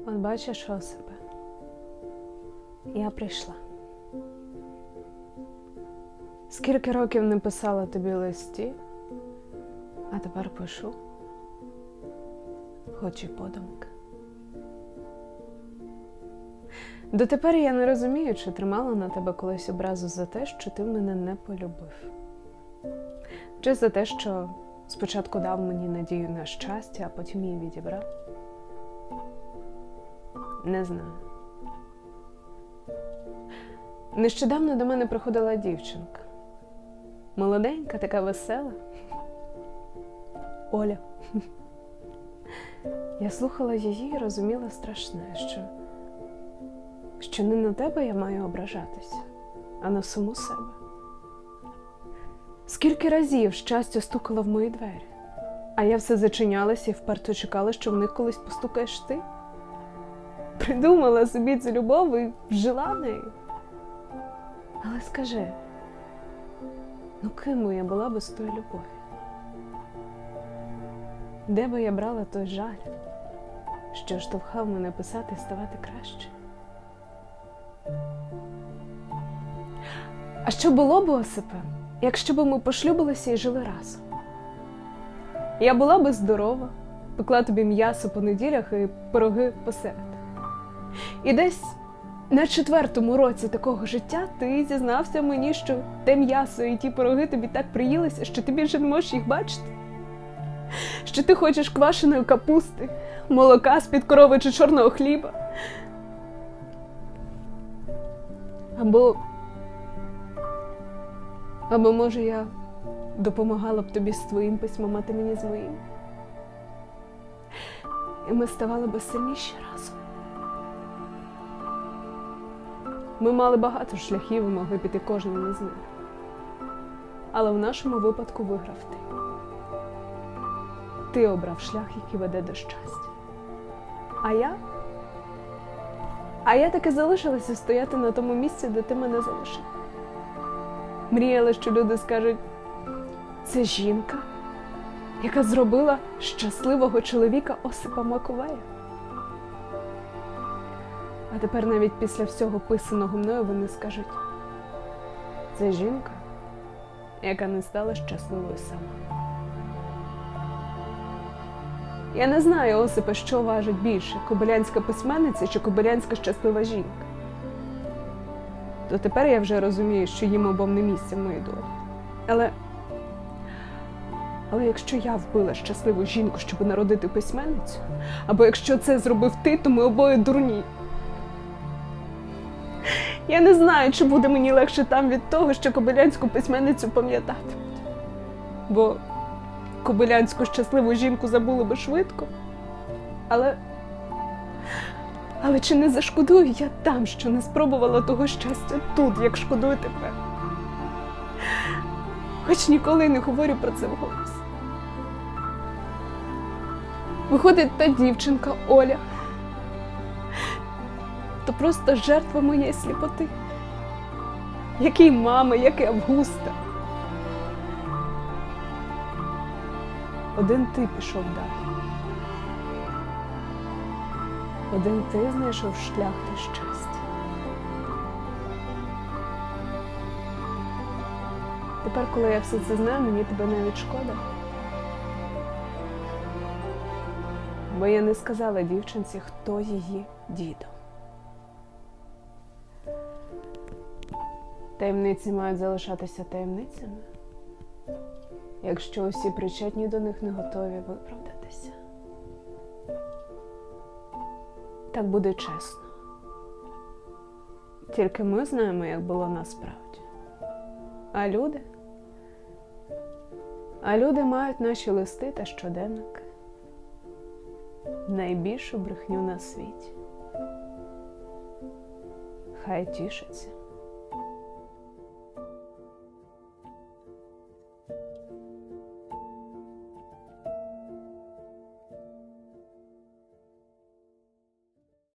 От бачиш, Осипе, я прийшла. Скільки років не писала тобі листів, а тепер пишу, хоч і подумки. Дотепер я не розумію, чи тримала на тебе колись образу за те, що ти мене не полюбив. Чи за те, що спочатку дав мені надію на щастя, а потім її відібрав. Не знаю. Нещодавно до мене приходила дівчинка. Молоденька, така весела. Оля. Я слухала її і розуміла страшне, що не на тебе я маю ображатися, а на саму себе. Скільки разів щастя стукало в мої двері, а я все зачинялася і вперто чекала, що в них колись постукаєш ти. Придумала собі цю любов і жила нею. Але скажи, ну ким би я була без тої любові? Де би я брала той жаль, що штовхав мене писати і ставати краще? А що було б, Осипе, якщо б ми пошлюбилися і жили разом? Я була би здорова, пекла тобі м'ясо по неділях і пироги по середах. І десь на 4-му році такого життя ти зізнався мені, що те м'ясо і ті пироги тобі так приїлися, що ти більше не можеш їх бачити. Що ти хочеш квашеної капусти, молока з-під корови чи чорного хліба. Або може я допомагала б тобі з твоїм письмом, а ти мені з моїм. І ми ставали б сильніші разом. Ми мали багато шляхів і могли піти кожним із них. Але в нашому випадку виграв ти. Ти обрав шлях, який веде до щастя. А я таки залишилася стояти на тому місці, де ти мене залишив. Мріяла, що люди скажуть, це жінка, яка зробила щасливого чоловіка Осипа Маковея. А тепер навіть після всього писаного мною вони скажуть, це жінка, яка не стала щасливою сама. Я не знаю, Осипе, що важить більше, кобилянська письменниця чи кобилянська щаслива жінка. То тепер я вже розумію, що їм обом не місце в моїй долі. Але якщо я вбила щасливу жінку, щоб народити письменницю, або якщо це зробив ти, то ми обоє дурні. Я не знаю, чи буде мені легше там від того, що кобилянську письменницю пам'ятатимуть. Бо кобилянську щасливу жінку забули би швидко. Але чи не зашкодую я там, що не спробувала того щастя тут, як шкодую тепер? Хоч ніколи не говорю про це вголос. Виходить, та дівчинка Оля то просто жертва моєї сліпоти. Як і мама, як і Августа. Один ти пішов далі. Один ти знайшов шлях до щастя. Тепер, коли я все це знаю, мені тебе навіть шкода. Бо я не сказала дівчинці, хто її дідо. Таємниці мають залишатися таємницями, якщо усі причетні до них не готові виправдатися. Так буде чесно. Тільки ми знаємо, як було насправді. А люди мають наші листи та щоденники. Найбільшу брехню на світі. Хай тішаться.